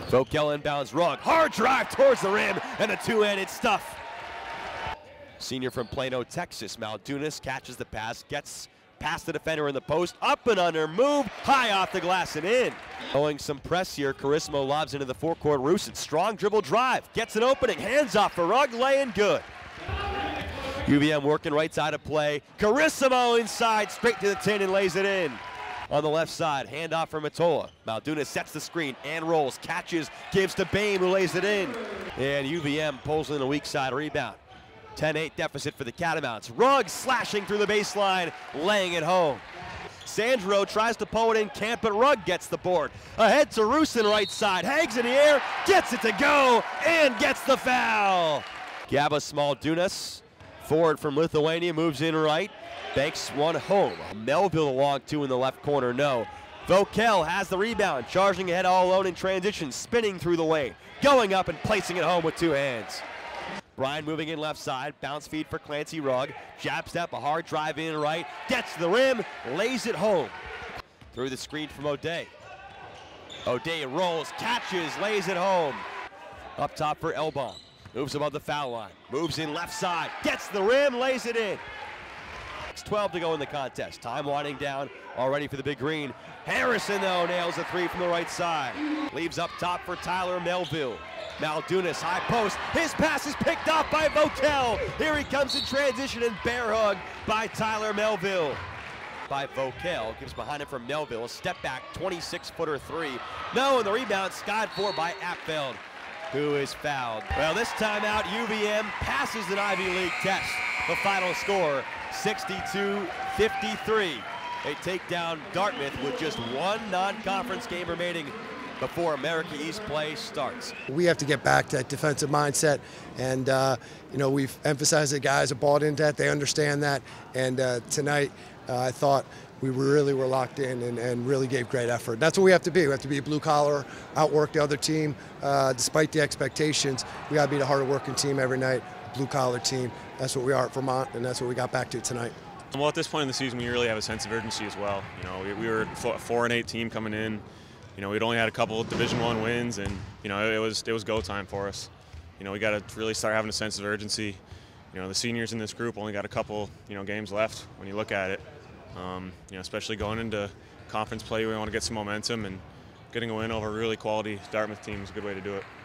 Voelkel inbounds Rugg. Hard drive towards the rim and a two-handed stuff. Senior from Plano, Texas, Maldunas catches the pass, gets past the defender in the post, up and under, move, high off the glass and in. Showing some press here, Carissimo lobs into the forecourt. Rusin, strong dribble drive, gets an opening, hands off for Rugg, laying good. UVM working right side of play. Carissimo inside, straight to the tin and lays it in. On the left side, handoff for Matola. Maldunas sets the screen and rolls, catches, gives to Bain who lays it in. And UVM pulls in a weak side rebound. 10-8 deficit for the Catamounts. Rugg slashing through the baseline, laying it home. Sandro tries to pull it in, can't, but Rugg gets the board. Ahead to Rusin right side, hangs in the air, gets it to go, and gets the foul. Gabas Maldunas, forward from Lithuania, moves in right, banks one home. Melville along two in the left corner, no. Voelkel has the rebound, charging ahead all alone in transition, spinning through the lane, going up and placing it home with two hands. Brian moving in left side, bounce feed for Clancy Rugg, jab step, a hard drive in right, gets to the rim, lays it home. Through the screen from O'Day. O'Day rolls, catches, lays it home. Up top for Elbaum, moves above the foul line, moves in left side, gets the rim, lays it in. 12 to go in the contest. Time winding down, all ready for the big green. Harrison, though, nails a three from the right side. Leaves up top for Tyler Melville. Maldunas, high post. His pass is picked off by Voelkel. Here he comes in transition and bear hug by Tyler Melville. By Voelkel, gives behind him from Melville. Step back, 26-footer three. No, and the rebound skied for by Apfeld, who is fouled. Well, this time out, UVM passes an Ivy League test. The final score, 62-53. They take down Dartmouth with just one non-conference game remaining before America East play starts. We have to get back to that defensive mindset, and you know, we've emphasized that guys have bought into that, they understand that, and tonight I thought we really were locked in and really gave great effort. That's what we have to be. We have to be a blue collar, outwork the other team. Despite the expectations, we got to be the harder working team every night, blue collar team. That's what we are at Vermont, and that's what we got back to tonight. Well, at this point in the season, we really have a sense of urgency as well. You know, we were a 4-8 team coming in. You know, we'd only had a couple of Division I wins, and you know, it was go time for us. You know, we got to really start having a sense of urgency. You know, the seniors in this group only got a couple, you know, games left when you look at it. You know, especially going into conference play, we want to get some momentum, and getting a win over a really quality Dartmouth team is a good way to do it.